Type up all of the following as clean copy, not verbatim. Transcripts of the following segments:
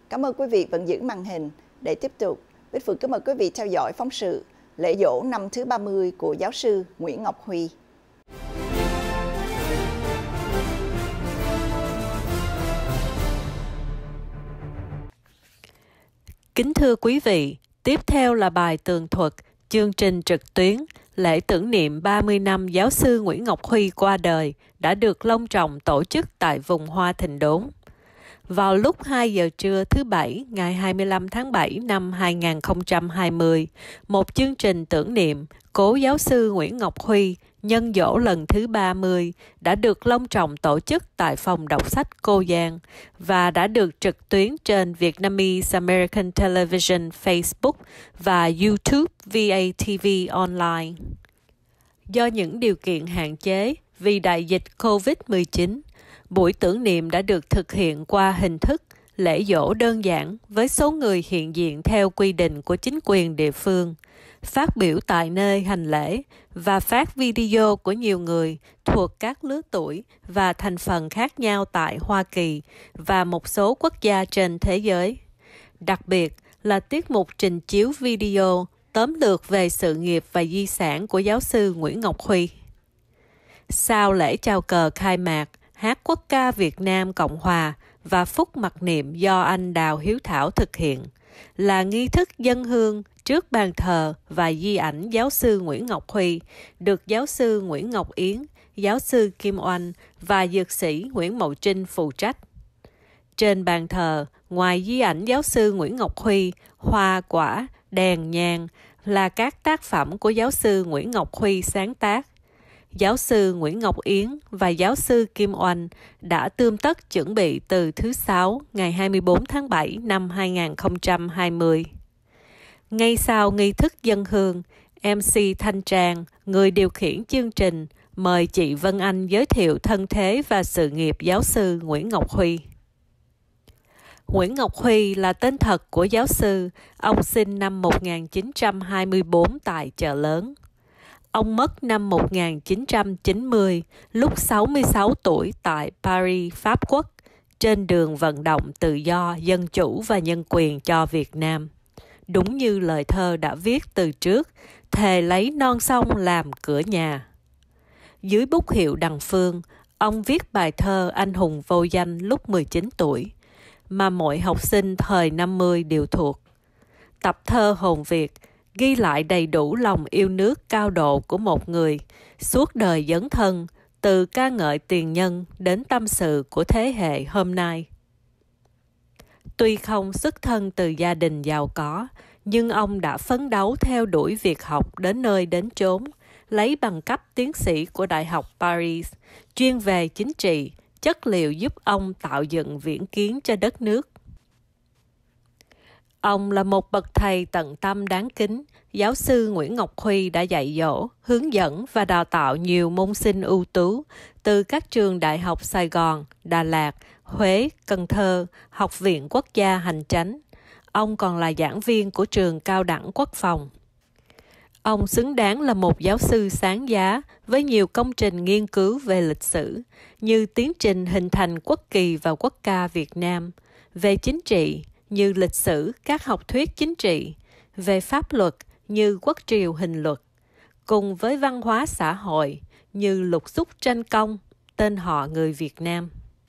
Cảm ơn quý vị vẫn giữ màn hình. Để tiếp tục, Bích Phượng kính mời quý vị theo dõi phóng sự lễ giỗ năm thứ 30 của giáo sư Nguyễn Ngọc Huy. Kính thưa quý vị, tiếp theo là bài tường thuật chương trình trực tuyến lễ tưởng niệm 30 năm giáo sư Nguyễn Ngọc Huy qua đời đã được long trọng tổ chức tại vùng Hoa Thịnh Đốn. Vào lúc 2 giờ trưa thứ Bảy, ngày 25 tháng 7 năm 2020, một chương trình tưởng niệm cố giáo sư Nguyễn Ngọc Huy nhân giỗ lần thứ 30 đã được long trọng tổ chức tại phòng đọc sách Cô Giang và đã được trực tuyến trên Vietnamese American Television Facebook và YouTube VATV Online. Do những điều kiện hạn chế vì đại dịch COVID-19, buổi tưởng niệm đã được thực hiện qua hình thức lễ giỗ đơn giản với số người hiện diện theo quy định của chính quyền địa phương, phát biểu tại nơi hành lễ và phát video của nhiều người thuộc các lứa tuổi và thành phần khác nhau tại Hoa Kỳ và một số quốc gia trên thế giới. Đặc biệt là tiết mục trình chiếu video tóm lược về sự nghiệp và di sản của giáo sư Nguyễn Ngọc Huy. Sau lễ chào cờ khai mạc, hát quốc ca Việt Nam Cộng Hòa và phúc mặc niệm do anh Đào Hiếu Thảo thực hiện là nghi thức dâng hương trước bàn thờ và di ảnh giáo sư Nguyễn Ngọc Huy, được giáo sư Nguyễn Ngọc Yến, giáo sư Kim Oanh và dược sĩ Nguyễn Mậu Trinh phụ trách. Trên bàn thờ, ngoài di ảnh giáo sư Nguyễn Ngọc Huy, hoa quả, đèn nhang là các tác phẩm của giáo sư Nguyễn Ngọc Huy sáng tác. Giáo sư Nguyễn Ngọc Yến và giáo sư Kim Oanh đã tươm tất chuẩn bị từ thứ Sáu ngày 24 tháng 7 năm 2020. Ngay sau nghi thức dâng hương, MC Thanh Trang, người điều khiển chương trình, mời chị Vân Anh giới thiệu thân thế và sự nghiệp giáo sư Nguyễn Ngọc Huy. Nguyễn Ngọc Huy là tên thật của giáo sư, ông sinh năm 1924 tại Chợ Lớn. Ông mất năm 1990, lúc 66 tuổi tại Paris, Pháp Quốc, trên đường vận động tự do, dân chủ và nhân quyền cho Việt Nam. Đúng như lời thơ đã viết từ trước, thề lấy non sông làm cửa nhà. Dưới bút hiệu Đằng Phương, ông viết bài thơ Anh hùng vô danh lúc 19 tuổi, mà mọi học sinh thời 50 đều thuộc. Tập thơ Hồn Việt ghi lại đầy đủ lòng yêu nước cao độ của một người, suốt đời dấn thân, từ ca ngợi tiền nhân đến tâm sự của thế hệ hôm nay. Tuy không xuất thân từ gia đình giàu có, nhưng ông đã phấn đấu theo đuổi việc học đến nơi đến chốn, lấy bằng cấp tiến sĩ của Đại học Paris, chuyên về chính trị, chất liệu giúp ông tạo dựng viễn kiến cho đất nước. Ông là một bậc thầy tận tâm đáng kính. Giáo sư Nguyễn Ngọc Huy đã dạy dỗ, hướng dẫn và đào tạo nhiều môn sinh ưu tú từ các trường đại học Sài Gòn, Đà Lạt, Huế, Cần Thơ, Học viện Quốc gia Hành chánh. Ông còn là giảng viên của trường Cao đẳng Quốc phòng. Ông xứng đáng là một giáo sư sáng giá với nhiều công trình nghiên cứu về lịch sử, như tiến trình hình thành quốc kỳ và quốc ca Việt Nam, về chính trị, như lịch sử các học thuyết chính trị, về pháp luật như quốc triều hình luật, cùng với văn hóa xã hội như lục xúc tranh công, tên họ người Việt Nam.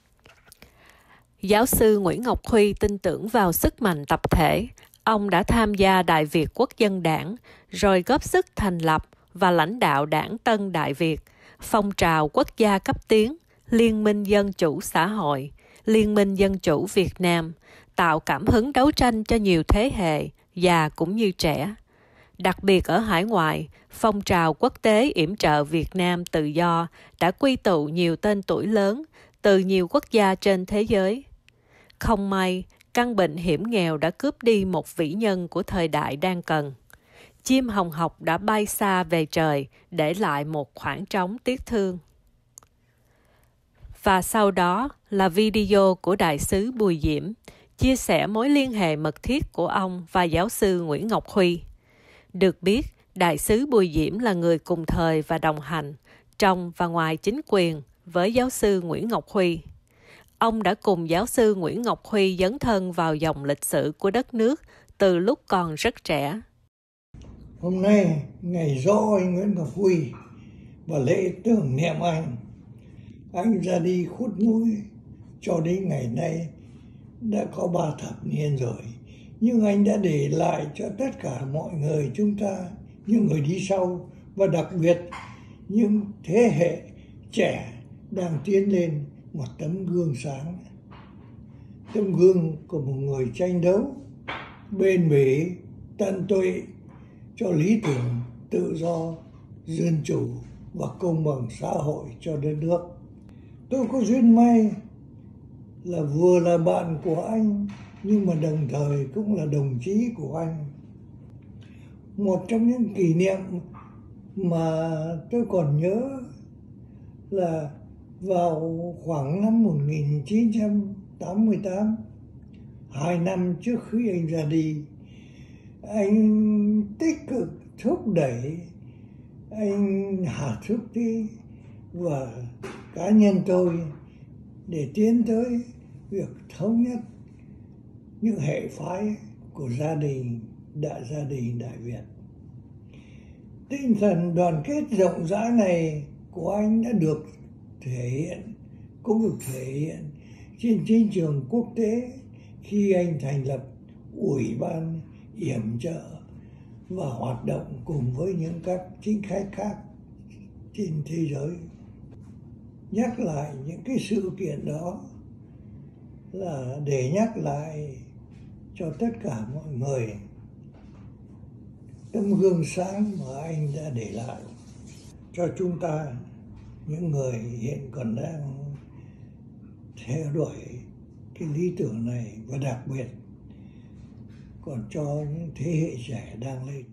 Giáo sư Nguyễn Ngọc Huy tin tưởng vào sức mạnh tập thể. Ông đã tham gia Đại Việt Quốc dân Đảng, rồi góp sức thành lập và lãnh đạo Đảng Tân Đại Việt, phong trào quốc gia cấp tiến, Liên minh Dân chủ xã hội, Liên minh Dân chủ Việt Nam, tạo cảm hứng đấu tranh cho nhiều thế hệ, già cũng như trẻ. Đặc biệt ở hải ngoại, phong trào quốc tế yểm trợ Việt Nam tự do đã quy tụ nhiều tên tuổi lớn từ nhiều quốc gia trên thế giới. Không may, căn bệnh hiểm nghèo đã cướp đi một vĩ nhân của thời đại đang cần. Chim hồng học đã bay xa về trời, để lại một khoảng trống tiếc thương. Và sau đó là video của Đại sứ Bùi Diễm, chia sẻ mối liên hệ mật thiết của ông và giáo sư Nguyễn Ngọc Huy. Được biết, Đại sứ Bùi Diễm là người cùng thời và đồng hành, trong và ngoài chính quyền với giáo sư Nguyễn Ngọc Huy. ông đã cùng giáo sư Nguyễn Ngọc Huy dấn thân vào dòng lịch sử của đất nước từ lúc còn rất trẻ. Hôm nay, ngày giỗ anh Nguyễn Ngọc Huy và lễ tưởng niệm anh. Anh ra đi khuất núi cho đến ngày nay đã có 3 thập niên rồi. Nhưng anh đã để lại cho tất cả mọi người chúng ta, những người đi sau và đặc biệt những thế hệ trẻ đang tiến lên một tấm gương sáng. Tấm gương của một người tranh đấu, bền bỉ, tận tụy cho lý tưởng tự do, dân chủ và công bằng xã hội cho đất nước. Tôi có duyên may là vừa là bạn của anh nhưng mà đồng thời cũng là đồng chí của anh. Một trong những kỷ niệm mà tôi còn nhớ là vào khoảng năm 1988, 2 năm trước khi anh ra đi, anh tích cực thúc đẩy anh Hà Thúc Tý và cá nhân tôi để tiến tới việc thống nhất những hệ phái của gia đình Đại Việt. Tinh thần đoàn kết rộng rãi này của anh đã được cũng được thể hiện trên chiến trường quốc tế khi anh thành lập Ủy ban yểm trợ và hoạt động cùng với những các chính khách khác trên thế giới. Nhắc lại những cái sự kiện đó là để nhắc lại cho tất cả mọi người tấm gương sáng mà anh đã để lại cho chúng ta, những người hiện còn đang theo đuổi cái lý tưởng này, và đặc biệt còn cho những thế hệ trẻ đang lên.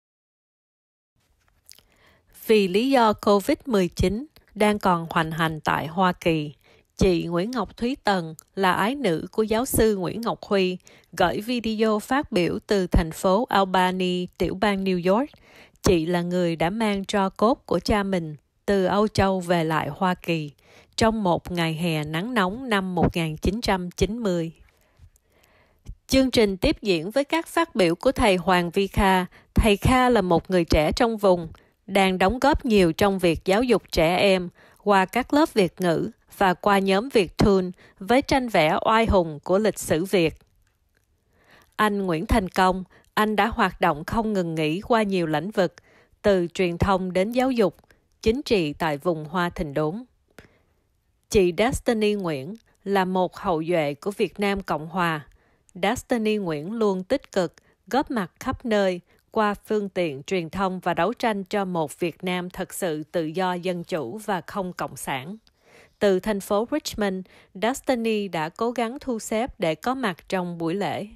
Vì lý do COVID-19 đang còn hoành hành tại Hoa Kỳ, chị Nguyễn Ngọc Thúy Tần là ái nữ của giáo sư Nguyễn Ngọc Huy gửi video phát biểu từ thành phố Albany, tiểu bang New York. Chị là người đã mang tro cốt của cha mình từ Âu Châu về lại Hoa Kỳ trong một ngày hè nắng nóng năm 1990. Chương trình tiếp diễn với các phát biểu của thầy Hoàng Vi Kha. Thầy Kha là một người trẻ trong vùng, đang đóng góp nhiều trong việc giáo dục trẻ em qua các lớp Việt ngữ và qua nhóm Việt Toon với tranh vẽ oai hùng của lịch sử Việt. Anh Nguyễn Thành Công, anh đã hoạt động không ngừng nghỉ qua nhiều lĩnh vực, từ truyền thông đến giáo dục, chính trị tại vùng Hoa Thịnh Đốn. Chị Destiny Nguyễn là một hậu duệ của Việt Nam Cộng Hòa. Destiny Nguyễn luôn tích cực, góp mặt khắp nơi qua phương tiện truyền thông và đấu tranh cho một Việt Nam thật sự tự do, dân chủ và không cộng sản. Từ thành phố Richmond, Destiny đã cố gắng thu xếp để có mặt trong buổi lễ.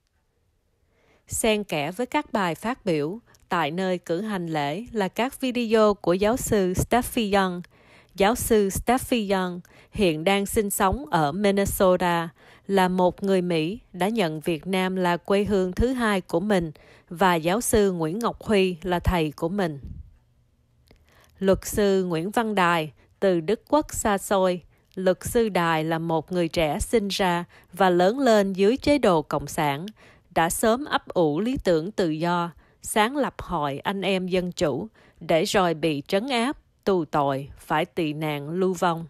Xen kẽ với các bài phát biểu, tại nơi cử hành lễ là các video của giáo sư Steffi Young. Giáo sư Steffi Young hiện đang sinh sống ở Minnesota, là một người Mỹ đã nhận Việt Nam là quê hương thứ hai của mình và giáo sư Nguyễn Ngọc Huy là thầy của mình. Luật sư Nguyễn Văn Đài từ Đức Quốc xa xôi. Luật sư Đài là một người trẻ sinh ra và lớn lên dưới chế độ cộng sản, đã sớm ấp ủ lý tưởng tự do, sáng lập Hội Anh Em Dân Chủ, để rồi bị trấn áp, tù tội, phải tị nạn lưu vong.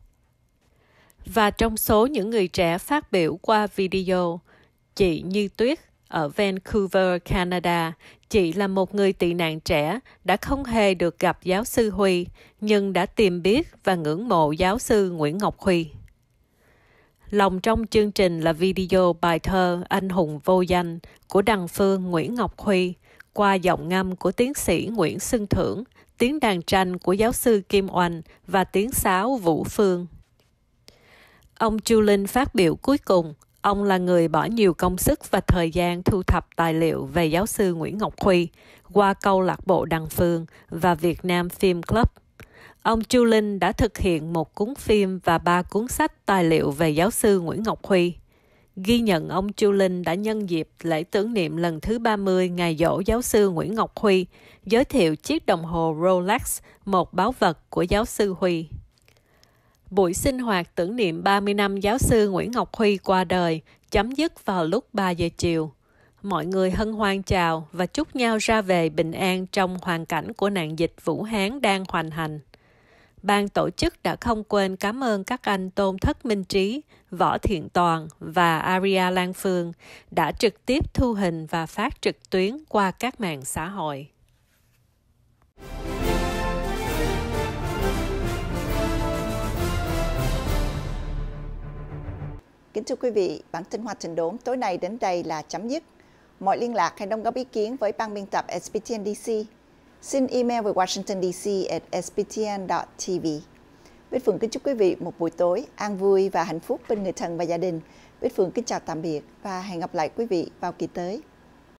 Và trong số những người trẻ phát biểu qua video, chị Như Tuyết ở Vancouver, Canada, chị là một người tị nạn trẻ đã không hề được gặp giáo sư Huy, nhưng đã tìm biết và ngưỡng mộ giáo sư Nguyễn Ngọc Huy. Lòng trong chương trình là video bài thơ Anh hùng vô danh của đằng phương Nguyễn Ngọc Huy, qua giọng ngâm của tiến sĩ Nguyễn Xuân Thưởng, tiếng đàn tranh của giáo sư Kim Oanh và tiếng sáo Vũ Phương. Ông Chu Linh phát biểu cuối cùng. Ông là người bỏ nhiều công sức và thời gian thu thập tài liệu về giáo sư Nguyễn Ngọc Huy qua câu lạc bộ Đằng Phương và Việt Nam Film Club. Ông Chu Linh đã thực hiện một cuốn phim và 3 cuốn sách tài liệu về giáo sư Nguyễn Ngọc Huy. Ghi nhận ông Chu Linh đã nhân dịp lễ tưởng niệm lần thứ 30 ngày giỗ giáo sư Nguyễn Ngọc Huy, giới thiệu chiếc đồng hồ Rolex, một báu vật của giáo sư Huy. Buổi sinh hoạt tưởng niệm 30 năm giáo sư Nguyễn Ngọc Huy qua đời chấm dứt vào lúc 3 giờ chiều. Mọi người hân hoan chào và chúc nhau ra về bình an trong hoàn cảnh của nạn dịch Vũ Hán đang hoành hành. Ban tổ chức đã không quên cảm ơn các anh Tôn Thất Minh Trí, Võ Thiện Toàn và Aria Lan Phương đã trực tiếp thu hình và phát trực tuyến qua các mạng xã hội. Kính thưa quý vị, bản tin Hoa Trình Đốn tối nay đến đây là chấm dứt. Mọi liên lạc hay đóng góp ý kiến với ban biên tập SBTN DC, xin email về washingtondc@sbtn.tv. Bích Phượng kính chúc quý vị một buổi tối an vui và hạnh phúc bên người thân và gia đình. Bích Phượng kính chào tạm biệt và hẹn gặp lại quý vị vào kỳ tới.